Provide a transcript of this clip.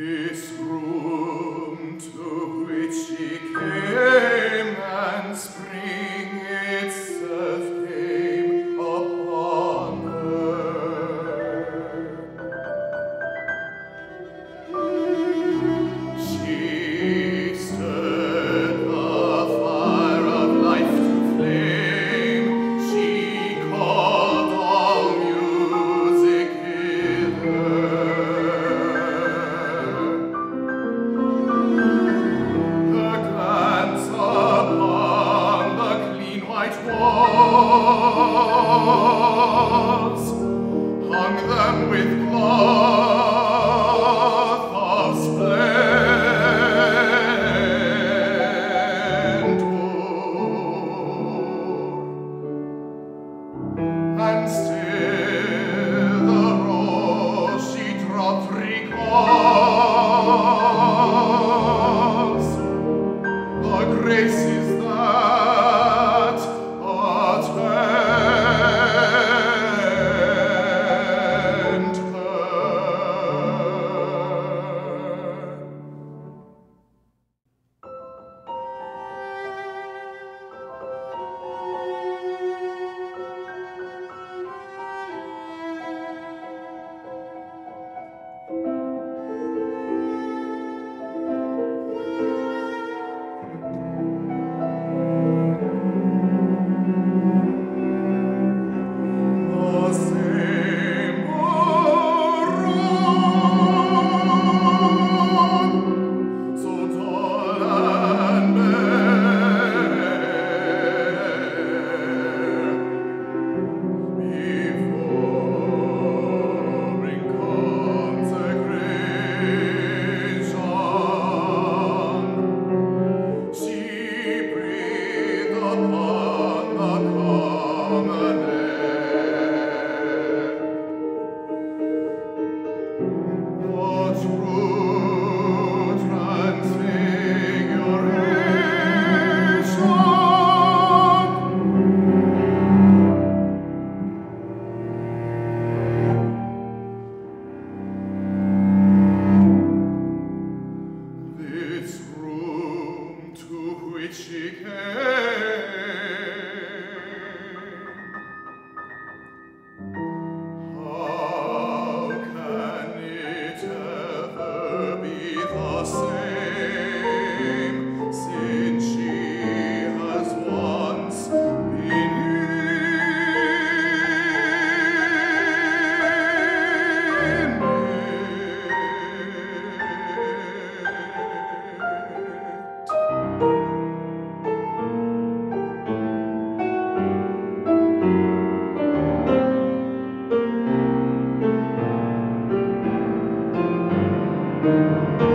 This room to which she came, and spring itself came upon her. She stirred the fire of life to flame. She called all music hither. Upon the clean white walls hung them with cloth of splendor, and still the rose she dropped recalls the graces that attend her. The same road, so tall and bare, before in consecration, she breathed upon the common air. The true transfiguration. This room to which she came, how can it ever be the same, since she has once been in it?